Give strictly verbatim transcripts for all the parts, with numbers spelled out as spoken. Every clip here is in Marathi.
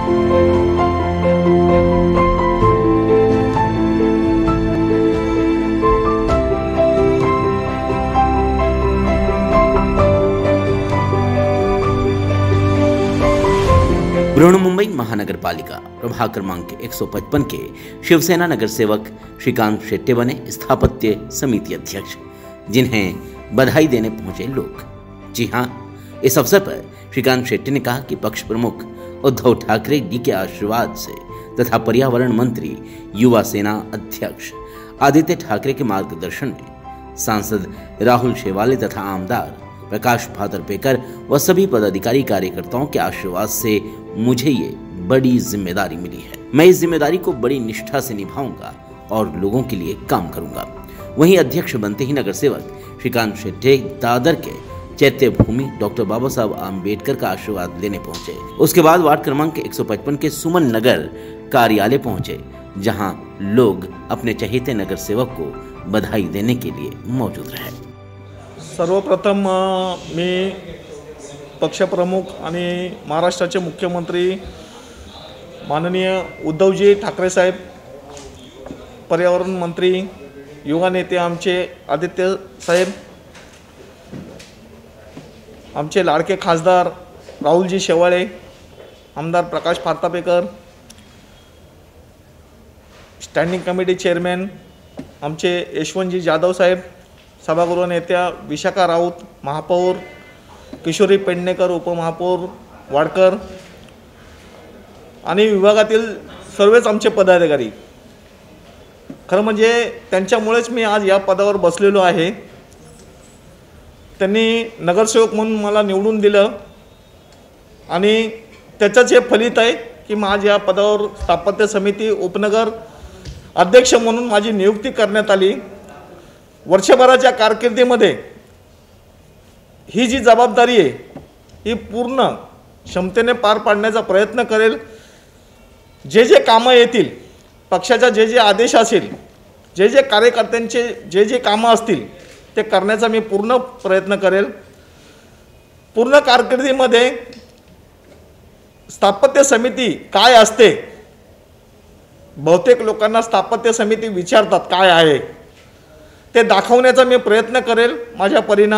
बृहन्मुंबई महानगर पालिका प्रभाग क्रमांक एक सौ पचपन के शिवसेना नगर सेवक श्रीकांत शेट्टे बने स्थापत्य समिति अध्यक्ष, जिन्हें बधाई देने पहुंचे लोग। जी हां, इस अवसर पर श्रीकांत शेट्टे ने कहा कि पक्ष प्रमुख उद्धव ठाकरे जी के आशीर्वाद से तथा पर्यावरण मंत्री युवा सेना अध्यक्ष आदित्य ठाकरे के मार्गदर्शन में सांसद राहुल शेवाले तथा आमदार प्रकाश भादरपेकर व सभी पदाधिकारी कार्यकर्ताओं के आशीर्वाद से मुझे ये बड़ी जिम्मेदारी मिली है। मैं इस जिम्मेदारी को बड़ी निष्ठा से निभाऊंगा और लोगों के लिए काम करूंगा। वहीं अध्यक्ष बनते ही नगर सेवक श्रीकांत शेट्टे दादर के चैत्य भूमि डॉक्टर बाबा साहब आम्बेडकर का आशीर्वाद लेने पहुंचे। उसके बाद वार्ड क्रमांक एक सौ पचपन के सुमन नगर कार्यालय पहुंचे, जहां लोग अपने चहेते नगर सेवक को बधाई देने के लिए मौजूद रहे। सर्वप्रथम मी पक्षप्रमुख आणि महाराष्ट्राचे मुख्यमंत्री माननीय उद्धवजी ठाकरे साहेब, पर्यावरण मंत्री युवा नेते आमचे आदित्य साहेब, आमचे लाडके खासदार राहुलजी शेवाळे, आमदार Prakash Bhadarpekar, standing committee chairman आमचे यशवंतजी जाधव साहेब, सभागृह नेत्या विशाखा राऊत, महापौर किशोरी पेडणेकर, उपमहापौर वाडकर आणि विभागातील सर्वच आमचे पदाधिकारी। खरं म्हणजे त्यांच्यामुळेच मी आज या पदावर बसलेलो आहे। त्यांनी नगरसेवक म्हणून मला निवडून दिलं आणि त्याचंच हे फलित आहे की आज या पदावर स्थापत्य समिती उपनगर अध्यक्ष म्हणून माझी नियुक्ती करण्यात आली। वर्षभराच्या कारकिर्दीमध्ये ही जी जबाबदारी आहे ही पूर्ण क्षमतेने पार पाडण्याचा प्रयत्न करेल। जे जे कामं येतील, पक्षाचा जे जे आदेश असेल, जे जे कार्यकर्त्यांचे जे जे कामं असतील ते करण्याचा मी पूर्ण प्रयत्न करेल। पूर्ण कारकिर्दीमध्ये स्थापत्य समिती काय असते, बहुतेक लोकांना स्थापत्य समिती विचारतात काय आहे, ते दाखवण्याचा मी प्रयत्न करेल माझ्या परीने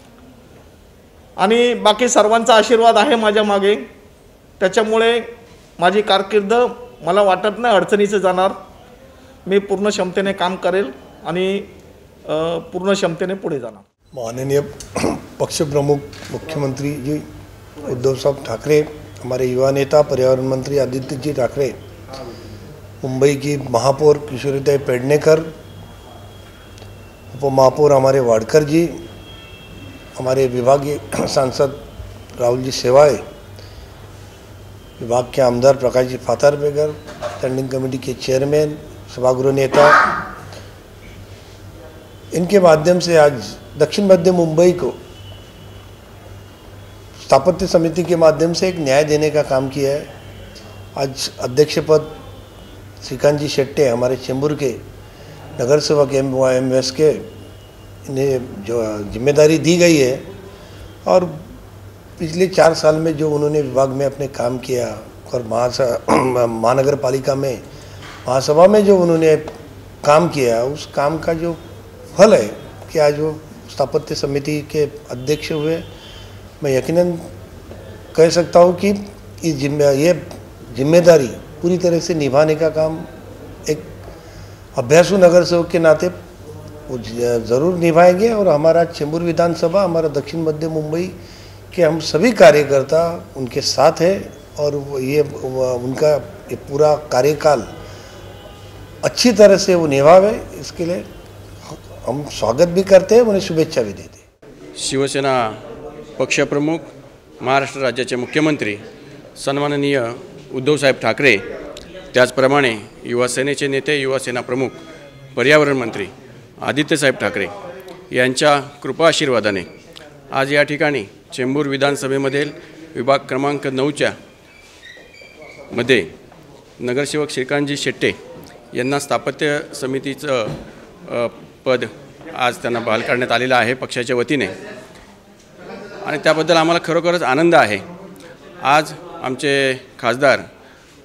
आणि बाकी सर्वांचा आशीर्वाद आहे माझ्या मागे। त्याच्यामुळे माझी कारकीर्द मला वाटत नाही अडचणीचं जाणार। मी पूर्ण क्षमतेने काम करेल आणि पूर्ण क्षमतेने पुढे जाणार। माननीय पक्षप्रमुख मुख्यमंत्री जी उद्धव साहब ठाकरे, हमारे युवा नेता पर्यावरण मंत्री आदित्य जी ठाकरे, मुंबई की महापौर किशोरीताई पेडणेकर, उपमहापौर हमारे वाडकर जी, हमारे विभागीय सांसद राहुल जी शेवाळे, विभाग के आमदार प्रकाश जी भादरपेकर, स्टैंडिंग कमेटी के चेयरमैन, सभागृह नेता, इनके माध्यम से आज दक्षिण मध्य मुंबई को स्थापत्य समिति के माध्यम से एक न्याय देने का काम किया है। आज अध्यक्ष पद श्रीकांत जी शेट्टे हमारे चेंबूर के नगर सेवक एम एम एस के इन्हें जो जिम्मेदारी दी गई है और पिछले चार साल में जो उन्होंने विभाग में अपने काम किया और महानगर पालिका में महासभा में जो उन्होंने काम किया, उस काम का जो फल है कि आज वो स्थापत्य समिति के अध्यक्ष हुए। मैं यकीनन कह सकता हूँ कि इस जिम्मे ये जिम्मेदारी पूरी तरह से निभाने का काम एक अभ्यासु नगर सेवक के नाते वो ज़रूर निभाएंगे और हमारा चेंबूर विधानसभा, हमारा दक्षिण मध्य मुंबई के हम सभी कार्यकर्ता उनके साथ हैं और ये उनका ये पूरा कार्यकाल अच्छी तरह से वो निभावे, इसके लिए हम स्वागत भी करते हैं, उन्हें शुभेच्छा भी देते हैं। शिवसेना पक्षप्रमुख, महाराष्ट्र राज्याचे मुख्यमंत्री सन्माननीय उद्धवसाहेब ठाकरे, त्याचप्रमाणे युवासेनेचे नेते, युवासेना प्रमुख, पर्यावरण मंत्री आदित्यसाहेब ठाकरे यांच्या कृपा आशीर्वादाने आज या ठिकाणी चेंबूर विधानसभेमधील विभाग क्रमांक नऊच्या मध्ये नगरसेवक श्रीकांतजी शेट्टे यांना स्थापत्य समितीचं पद आज त्यांना बहाल करण्यात आलेलं आहे पक्षाच्या वतीने आणि त्याबद्दल आम्हाला खरोखरच आनंद आहे। आज आमचे खासदार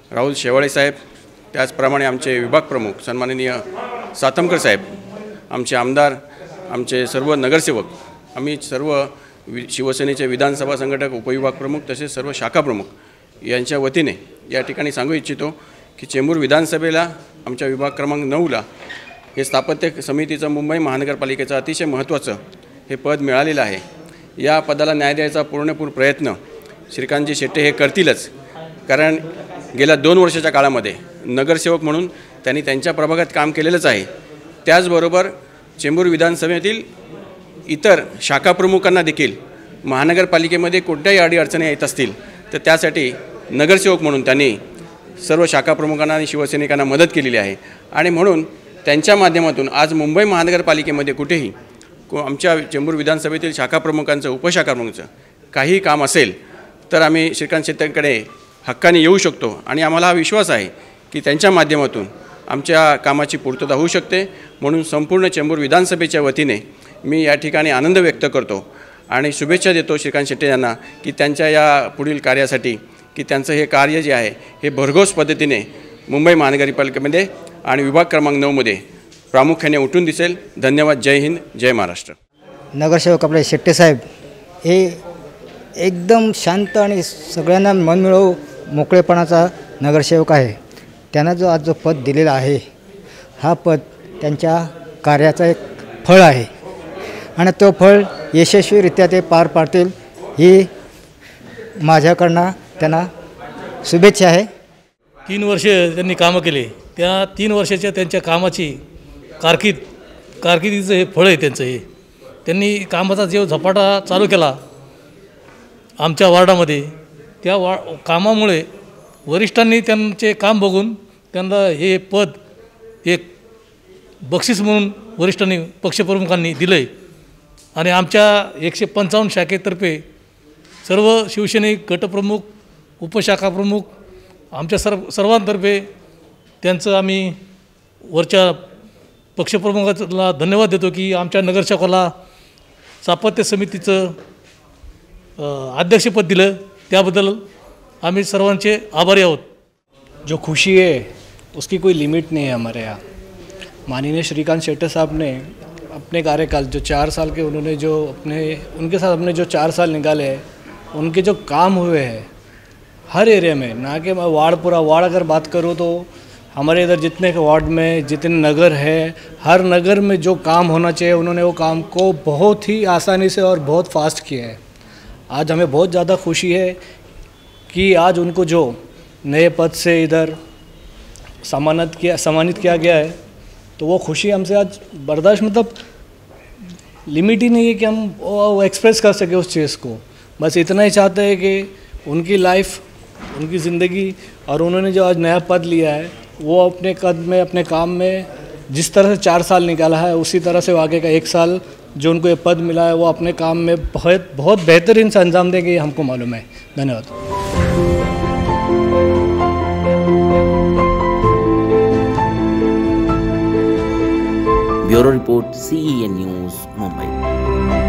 राहुल शेवाळे साहेब, त्याचप्रमाणे आमचे विभाग प्रमुख सन्माननीय सातमकर साहेब, आमचे आमदार, आमचे सर्व नगरसेवक, आम्ही सर्व वि शिवसेनेचे विधानसभा संघटक, उपविभाग प्रमुख तसेच सर्व शाखा प्रमुख यांच्या वतीने या ठिकाणी सांगू इच्छितो की चेंबूर विधानसभेला आमच्या विभाग क्रमांक नऊला हे स्थापत्य समितीचं मुंबई महानगरपालिकेचं अतिशय महत्त्वाचं हे पद मिळालेलं आहे. या पदाला न्याय द्यायचा पूर्णपूर प्रयत्न श्रीकांतजी शेट्टे हे करतीलच, कारण गेल्या दोन वर्षाच्या काळामध्ये नगरसेवक म्हणून त्यांनी त्यांच्या प्रभागात काम केलेलंच आहे. त्याचबरोबर चेंबूर विधानसभेतील इतर शाखा प्रमुखांना देखील महानगरपालिकेमध्ये कोणत्याही अडीअडचणी येत असतील तर त्यासाठी नगरसेवक म्हणून त्यांनी सर्व शाखा प्रमुखांना आणि शिवसैनिकांना मदत केलेली आहे. आणि म्हणून त्यांच्या माध्यमातून आज मुंबई महानगरपालिकेमध्ये कुठेही को आमच्या चेंबूर विधानसभेतील शाखा प्रमुखांचं, उपशाखा प्रमुखांचं काही काम असेल तर आम्ही श्रीकांत शेट्टेंकडे हक्काने येऊ शकतो आणि आम्हाला हा विश्वास आहे की त्यांच्या माध्यमातून आमच्या कामाची पूर्तता होऊ शकते. म्हणून संपूर्ण चेंबूर विधानसभेच्या वतीने मी या ठिकाणी आनंद व्यक्त करतो आणि शुभेच्छा देतो श्रीकांत शेट्टे यांना की त्यांच्या या पुढील कार्यासाठी की त्यांचं हे कार्य जे आहे हे भरघोस पद्धतीने मुंबई महानगरपालिकेमध्ये आणि विभाग क्रमांक नऊमध्ये प्रामुख्याने उठून दिसेल. धन्यवाद. जय हिंद, जय महाराष्ट्र. नगरसेवक आपले शेट्टे साहेब हे एकदम शांत आणि सगळ्यांना मन मिळवू मोकळेपणाचा नगरसेवक आहे. त्यांना जो आज जो पद दिलेला आहे हा पद त्यांच्या कार्याचा एक फळ आहे आणि तो फळ यशस्वीरित्या ते पार पाडतील ही माझ्याकडनं त्यांना शुभेच्छा आहे. तीन वर्ष त्यांनी कामं केले. त्या तीन वर्षाच्या त्यांच्या कामाची कारकीर्द कारकिर्दीचं हे फळ आहे त्यांचं. हे त्यांनी कामाचा जो झपाटा चालू केला आमच्या वार्डामध्ये, त्या वा कामामुळे वरिष्ठांनी त्यांचे काम बघून त्यांना हे पद एक बक्षीस म्हणून वरिष्ठांनी, पक्षप्रमुखांनी दिलं आहे. आणि आमच्या एकशे पंचावन्न शाखेतर्फे सर्व शिवसैनिक गटप्रमुख, उपशाखा प्रमुख आमच्या सर्व सर्वांतर्फे त्यांचं आम्ही वरच्या पक्षप्रमुखाला धन्यवाद देतो की आमच्या नगरसेवकाला स्थापत्य समितीचं अध्यक्षपद दिलं, त्याबद्दल आम्ही सर्वांचे आभारी आहोत. जो खुशी है उसकी कोई लिमिट नहीं है हमारे यहाँ. माननीय श्रीकांत शेट्टे साहब ने अपने कार्यकाल जो चार साल के उन्होंने जो अपने उनके साथ अपने जो चार साल निकाले हैं, उनके जो काम हुए हैं हर एरिया में, ना कि मैं वार्ड पूरा वार्ड अगर बात करूँ तो हमारे इधर जितने के वार्ड में जितने नगर है, हर नगर में जो काम होना चाहिए उन्होंने वो काम को बहुत ही आसानी से और बहुत फास्ट किया है. आज हमें बहुत ज़्यादा खुशी है कि आज उनको जो नए पद से इधर सम्मानित किया सम्मानित किया गया है, तो वो खुशी हमसे आज बर्दाश्त मतलब लिमिट ही नहीं है कि हम वो एक्सप्रेस कर सके उस चीज़ को. बस इतना ही चाहते हैं कि उनकी लाइफ, उनकी ज़िंदगी और उन्होंने जो आज नया पद लिया है वो अपने कद में, अपने काम में जिस तरह से चार साल निकाला है उसी तरह से आगे का एक साल जो उनको ये पद मिला है वो अपने काम में बहुत बहुत बेहतरीन से अंजाम देंगे, ये हमको मालूम है. धन्यवाद. Bureau report, C E N news, Mumbai.